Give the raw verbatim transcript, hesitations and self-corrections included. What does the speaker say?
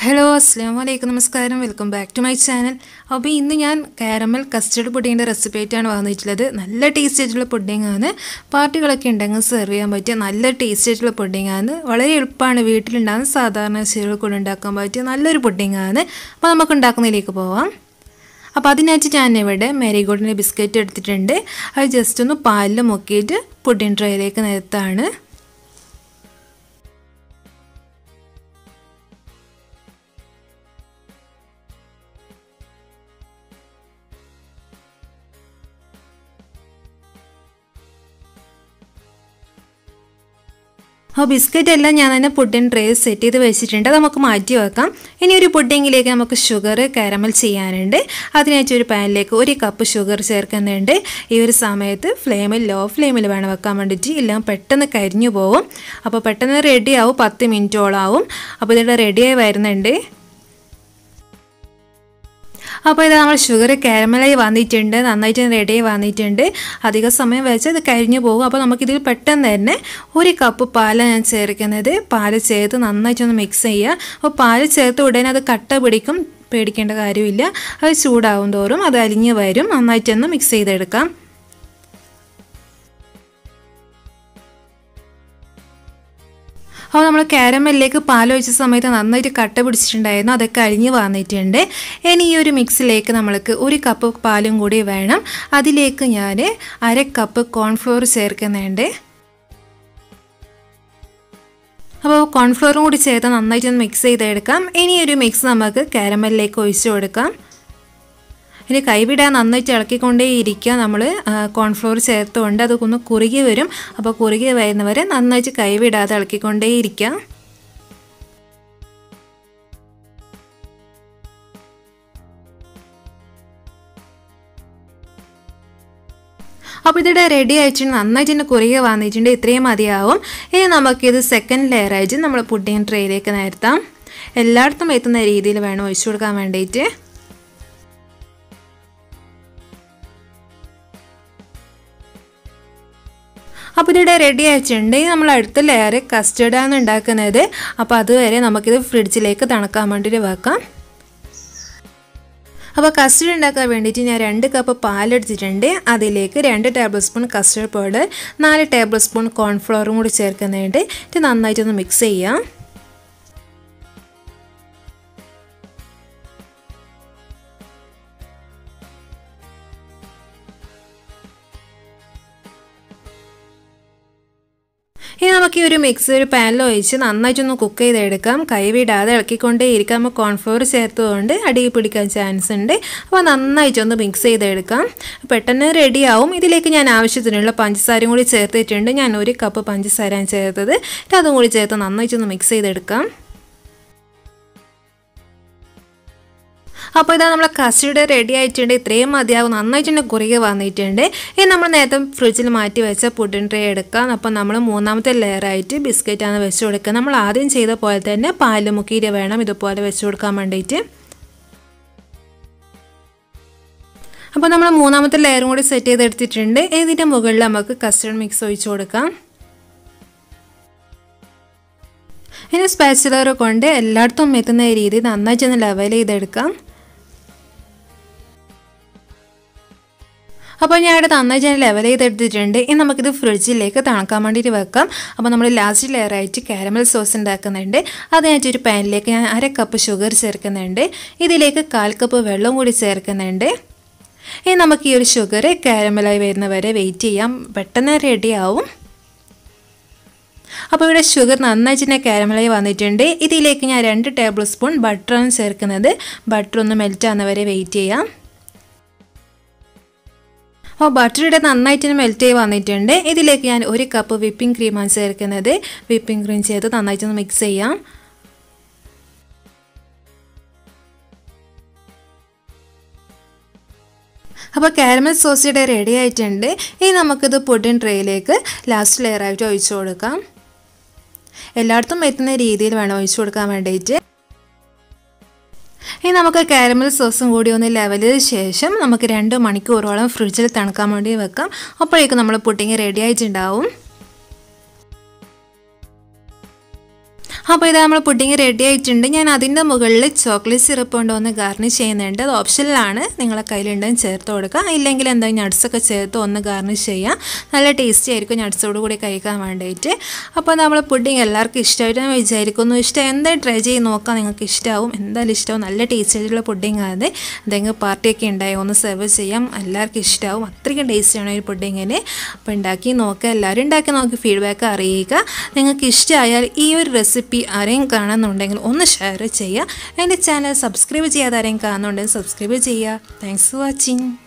Hello, assalamu alaikum, namaskaram, welcome back to my channel. അപ്പോൾ ഇന്ന് ഞാൻ കാരമൽ കസ്റ്റർഡ് പുഡിങ്ങിൻ്റെ റെസിപ്പി ആയിട്ടാണ് വന്നിട്ടുള്ളത്. നല്ല ടേസ്റ്റ് ആയിട്ടുള്ള പുഡിംഗ് ആണ്. പാർട്ടികളൊക്കെ ഉണ്ടെങ്കിൽ സെർവ് ചെയ്യാൻ പറ്റിയ നല്ല ടേസ്റ്റ് ആയിട്ടുള്ള പുഡിംഗ് ആണ്. വളരെ എളുപ്പമാണ്, വീട്ടിലുണ്ടാകുന്ന സാധാരണ ശീലം കൊണ്ട് ഉണ്ടാക്കാൻ പറ്റിയ നല്ലൊരു പുഡിംഗ് ആണ്. അപ്പോൾ നമുക്ക് ഉണ്ടാക്കുന്നതിലേക്ക് പോവാം. അപ്പോൾ അതിനായിട്ട് ഞാൻ ഇവിടെ മാരിഗോൾഡിൻ്റെ ബിസ്ക്കറ്റ് എടുത്തിട്ടുണ്ട്. അത് ജസ്റ്റ് ഒന്ന് പാലിൽ മുക്കിയിട്ട് പുഡിംഗ് ട്രേയിലേക്ക് നിരത്താണ്. അപ്പോൾ ബിസ്ക്കറ്റ് എല്ലാം ഞാൻ തന്നെ പുഡിംഗ് ട്രേ സെറ്റ് ചെയ്ത് വെച്ചിട്ടുണ്ട്. അത് നമുക്ക് മാറ്റി വെക്കാം. ഇനി ഒരു പുഡിങ്ങിലേക്ക് നമുക്ക് ഷുഗർ കാരമൽ ചെയ്യാനുണ്ട്. അതിനായിട്ട് ഒരു പാനിലേക്ക് ഒരു കപ്പ് ഷുഗർ ചേർക്കുന്നുണ്ട്. ഈ ഒരു സമയത്ത് ഫ്ലെയിമിൽ ലോ ഫ്ലെയിമിൽ വേണം വെക്കാൻ വേണ്ടിയിട്ട്, ഇല്ല പെട്ടെന്ന് കരിഞ്ഞു പോകും. അപ്പോൾ പെട്ടെന്ന് റെഡി ആവും, പത്ത് മിനിറ്റോളം ആവും. അപ്പോൾ ഇതിവിടെ റെഡിയായി വരുന്നുണ്ട്. അപ്പോൾ ഇത് നമ്മൾ ഷുഗർ കാരമലായി വന്നിട്ടുണ്ട്, നന്നായിട്ട് റെഡിയായി വന്നിട്ടുണ്ട്. അധിക സമയം വെച്ച് ഇത് കരിഞ്ഞു പോകും. അപ്പോൾ നമുക്കിതിൽ പെട്ടെന്ന് തന്നെ ഒരു കപ്പ് പാലാണ് ഞാൻ ചേർക്കുന്നത്. പാല് ചേർത്ത് നന്നായിട്ടൊന്ന് മിക്സ് ചെയ്യുക. അപ്പോൾ പാല് ചേർത്ത് ഉടനെ അത് കട്ട പിടിക്കും, പേടിക്കേണ്ട കാര്യമില്ല. അത് ചൂടാവും തോറും അത് അലിഞ്ഞ് വരും. നന്നായിട്ടൊന്ന് മിക്സ് ചെയ്തെടുക്കാം. അപ്പോൾ നമ്മൾ കാരമലിലേക്ക് പാലൊഴിച്ച സമയത്ത് നന്നായിട്ട് കട്ട പിടിച്ചിട്ടുണ്ടായിരുന്നു, അതൊക്കെ അഴിഞ്ഞ് വന്നിട്ടുണ്ട്. ഇനി ഈ ഒരു മിക്സിലേക്ക് നമ്മൾക്ക് ഒരു കപ്പ് പാലും കൂടി വേണം. അതിലേക്ക് ഞാൻ അര കപ്പ് കോൺഫ്ലോർ ചേർക്കുന്നുണ്ട്. അപ്പോൾ കോൺഫ്ലോറും കൂടി ചേർത്ത് നന്നായിട്ടൊന്ന് മിക്സ് ചെയ്തെടുക്കാം. ഇനി ഒരു മിക്സ് നമുക്ക് കാരമലിലേക്ക് ഒഴിച്ചു കൊടുക്കാം. ഇനി കൈവിടാൻ നന്നായിട്ട് ഇളക്കിക്കൊണ്ടേ ഇരിക്കുക. നമ്മൾ കോൺഫ്ലോർ ചേർത്തുകൊണ്ട് അതൊന്ന് കുറുകി വരും. അപ്പോൾ കുറുകി വരുന്നവരെ നന്നായിട്ട് കൈവിടാതെ ഇളക്കിക്കൊണ്ടേ ഇരിക്കുക. അപ്പോൾ ഇതിവിടെ റെഡി ആയിട്ടുണ്ട്, നന്നായിട്ട് തന്നെ കുറുകി വന്നിട്ടുണ്ട്. ഇത്രയും മതിയാവും. ഇനി നമുക്കിത് സെക്കൻഡ് ലെയർ ആയിട്ട് നമ്മൾ പുഡിംഗ് ട്രേയിലേക്ക് നിരത്താം. എല്ലായിടത്തും എത്തുന്ന രീതിയിൽ വേണം ഒഴിച്ചു കൊടുക്കാൻ വേണ്ടിയിട്ട്. അപ്പോൾ ഇതിവിടെ റെഡി ആയിട്ടുണ്ട്. നമ്മൾ അടുത്ത ലെയർ കസ്റ്റർഡാണ് ഉണ്ടാക്കുന്നത്. അപ്പോൾ അതുവരെ നമുക്കിത് ഫ്രിഡ്ജിലേക്ക് തണുക്കാൻ വേണ്ടിയിട്ട് വെക്കാം. അപ്പോൾ കസ്റ്റർഡ് ഉണ്ടാക്കാൻ വേണ്ടിയിട്ട് ഞാൻ രണ്ട് കപ്പ് പാലെടുത്തിട്ടുണ്ട്. അതിലേക്ക് രണ്ട് ടേബിൾ സ്പൂൺ കസ്റ്റർഡ് പൗഡർ, നാല് ടേബിൾ സ്പൂൺ കോൺഫ്ലോറും കൂടി ചേർക്കുന്നുണ്ട്. ഇത് നന്നായിട്ടൊന്ന് മിക്സ് ചെയ്യാം. ഇനി നമുക്ക് ഈ ഒരു മിക്സ് ഒരു പാനിൽ ഒഴിച്ച് നന്നായിട്ടൊന്ന് കുക്ക് ചെയ്തെടുക്കാം. കൈവിടാതെ ഇളക്കിക്കൊണ്ടേ ഇരിക്കാം. നമ്മൾ കോൺഫ്ലോർ ചേർത്തുകൊണ്ട് അടിയിൽ പിടിക്കാൻ ചാൻസ് ഉണ്ട്. അപ്പോൾ നന്നായിട്ടൊന്ന് മിക്സ് ചെയ്തെടുക്കാം. പെട്ടെന്ന് റെഡിയാവും. ഇതിലേക്ക് ഞാൻ ആവശ്യത്തിനുള്ള പഞ്ചസാരയും കൂടി ചേർത്തിട്ടുണ്ട്. ഞാൻ ഒരു കപ്പ് പഞ്ചസാരയാണ് ചേർത്തത്. അതും കൂടി ചേർത്ത് നന്നായിട്ടൊന്ന് മിക്സ് ചെയ്തെടുക്കാം. അപ്പോൾ ഇതാ നമ്മളെ കസ്റ്റർഡ് റെഡി ആയിട്ടുണ്ട്. ഇത്രയും മതിയാവും, നന്നായിട്ട് തന്നെ കുറുകി വന്നിട്ടുണ്ട്. ഇനി നമ്മൾ നേരത്തെ ഫ്രിഡ്ജിൽ മാറ്റി വെച്ച പുഡിംഗ് ട്രേ എടുക്കാം. അപ്പോൾ നമ്മൾ മൂന്നാമത്തെ ലെയറായിട്ട് ബിസ്ക്കറ്റാണ് വെച്ച് കൊടുക്കുക. നമ്മൾ ആദ്യം ചെയ്ത പോലെ തന്നെ പാല് മുക്കിയിട്ട് വേണം ഇതുപോലെ വെച്ച് കൊടുക്കാൻ വേണ്ടിയിട്ട്. അപ്പോൾ നമ്മൾ മൂന്നാമത്തെ ലെയറും കൂടി സെറ്റ് ചെയ്തെടുത്തിട്ടുണ്ട്. ഇതിൻ്റെ മുകളിൽ നമുക്ക് കസ്റ്റർഡ് മിക്സ് ഒഴിച്ച് കൊടുക്കാം. ഇനി സ്പാച്ചുലർ കൊണ്ട് എല്ലായിടത്തും എത്തുന്ന രീതിയിൽ നന്നായിട്ടൊന്ന് ലെവൽ ചെയ്തെടുക്കാം. അപ്പോൾ ഞാൻ ഇവിടെ നന്നായിട്ട് ഞാൻ ലെവൽ ചെയ്തെടുത്തിട്ടുണ്ട്. ഇനി നമുക്കിത് ഫ്രിഡ്ജിലേക്ക് തണുക്കാൻ വേണ്ടിയിട്ട് വെക്കാം. അപ്പോൾ നമ്മൾ ലാസ്റ്റ് ലെയറായിട്ട് കാരമൽ സോസ് ഉണ്ടാക്കുന്നുണ്ട്. അതിനായിട്ടൊരു പാനിലേക്ക് ഞാൻ അര കപ്പ് ഷുഗർ ചേർക്കുന്നുണ്ട്. ഇതിലേക്ക് കാൽ കപ്പ് വെള്ളം കൂടി ചേർക്കുന്നുണ്ട്. ഇനി നമുക്ക് ഈ ഒരു ഷുഗർ കാരമലായി വരുന്നവരെ വെയിറ്റ് ചെയ്യാം. പെട്ടെന്ന് റെഡിയാവും. അപ്പോൾ ഇവിടെ ഷുഗർ നന്നായിട്ട് തന്നെ കാരമലായി വന്നിട്ടുണ്ട്. ഇതിലേക്ക് ഞാൻ രണ്ട് ടേബിൾ സ്പൂൺ ബട്ടറാണ് ചേർക്കുന്നത്. ബട്ടർ ഒന്ന് മെൽറ്റ് ആകുന്നവരെ വെയിറ്റ് ചെയ്യാം. അപ്പോൾ ബട്ടർ ഇവിടെ നന്നായിട്ട് തന്നെ മെൽറ്റ് ആയി വന്നിട്ടുണ്ട്. ഇതിലേക്ക് ഞാൻ ഒരു കപ്പ് വിപ്പിംഗ് ക്രീമാണ് ചേർക്കുന്നത്. വിപ്പിംഗ് ക്രീം ചേർത്ത് നന്നായിട്ടൊന്ന് മിക്സ് ചെയ്യാം. അപ്പോൾ കാരമൽ സോസ് ഇവിടെ റെഡി ആയിട്ടുണ്ട്. ഇനി നമുക്കിത് പുഡിംഗ് ട്രേയിലേക്ക് ലാസ്റ്റ് ലെയറായിട്ട് ഒഴിച്ചു കൊടുക്കാം. എല്ലായിടത്തും എത്തുന്ന രീതിയിൽ വേണം ഒഴിച്ചു കൊടുക്കാൻ വേണ്ടിയിട്ട്. ഇനി നമുക്ക് കാരമൽ സോസും കൂടി ഒന്ന് ലെവൽ ചെയ്ത ശേഷം നമുക്ക് രണ്ട് മണിക്കൂറോളം ഫ്രിഡ്ജിൽ തണുക്കാൻ വേണ്ടി വെക്കാം. അപ്പോഴേക്കും നമ്മൾ പുഡിംഗ് റെഡി ആയിട്ടുണ്ടാവും. അപ്പോൾ ഇത് നമ്മൾ പുഡിങ് റെഡി ആയിട്ടുണ്ട്. ഞാൻ അതിൻ്റെ മുകളിൽ ചോക്ലേറ്റ് സിറപ്പ് കൊണ്ടുവന്ന് ഗാർണിഷ് ചെയ്യുന്നുണ്ട്. അത് ഓപ്ഷനിലാണ്, നിങ്ങളെ കയ്യിലുണ്ടെങ്കിൽ ചേർത്ത് കൊടുക്കുക, ഇല്ലെങ്കിൽ എന്തെങ്കിലും നട്ട്സൊക്കെ ചേർത്ത് ഒന്ന് ഗാർണിഷ് ചെയ്യാം. നല്ല ടേസ്റ്റി ആയിരിക്കും നട്ട്സോട് കൂടി കഴിക്കാൻ വേണ്ടിയിട്ട്. അപ്പോൾ നമ്മൾ പുഡിങ് എല്ലാവർക്കും ഇഷ്ടമായിട്ട് ഞാൻ വിചാരിക്കുന്നു. ഇഷ്ടം എന്തായാലും ട്രൈ ചെയ്ത് നോക്കാം, നിങ്ങൾക്ക് ഇഷ്ടമാവും, എന്തായാലും ഇഷ്ടമാവും. നല്ല ടേസ്റ്റ് ആയിട്ടുള്ള പുഡിങ് ആണ്. എന്തെങ്കിലും പാർട്ടിയൊക്കെ ഉണ്ടായി ഒന്ന് സെർവ് ചെയ്യാം, എല്ലാവർക്കും ഇഷ്ടമാവും. അത്രയ്ക്കും ടേസ്റ്റിയാണ് ഈ പുഡിങ്ങിന്. അപ്പോൾ ഉണ്ടാക്കി നോക്കുക, എല്ലാവരും ഉണ്ടാക്കി നോക്കി ഫീഡ്ബാക്ക് അറിയിക്കുക. നിങ്ങൾക്ക് ഇഷ്ടമായാൽ ഈ ഒരു റെസിപ്പി ആരെയും കാണുന്നുണ്ടെങ്കിൽ ഒന്ന് ഷെയർ ചെയ്യുക. എൻ്റെ ചാനൽ സബ്സ്ക്രൈബ് ചെയ്യാതെ ആരെയും കാണുന്നുണ്ടെങ്കിൽ സബ്സ്ക്രൈബ് ചെയ്യുക. Thanks for watching.